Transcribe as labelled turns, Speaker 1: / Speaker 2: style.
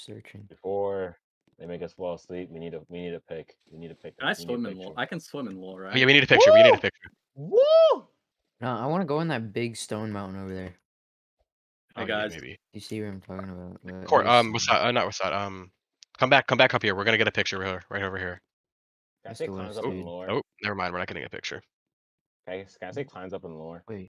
Speaker 1: searching.
Speaker 2: Before they make us fall asleep, we need a pick. We need a pick.
Speaker 3: Can I
Speaker 2: We need a
Speaker 3: swim in lore?
Speaker 2: picture.
Speaker 3: I can swim in lore,
Speaker 4: Oh, yeah,
Speaker 3: right?
Speaker 4: we need a picture. We need a
Speaker 2: Woo!
Speaker 4: picture.
Speaker 2: Woo!
Speaker 1: No, I want to go in that big stone mountain over there.
Speaker 4: Oh
Speaker 3: Hey
Speaker 4: yeah,
Speaker 3: guys,
Speaker 4: maybe.
Speaker 1: You see what I'm talking about?
Speaker 4: Court.
Speaker 1: There's
Speaker 4: What's that? Not what's that? Come back up here. We're gonna get a picture right over here.
Speaker 2: Can I
Speaker 1: That's
Speaker 2: say
Speaker 1: the
Speaker 2: climbs
Speaker 1: west,
Speaker 2: up in
Speaker 1: dude.
Speaker 2: lore?
Speaker 4: Oh, never mind. We're not getting a picture.
Speaker 2: Can I say climbs up in lore?
Speaker 1: Wait.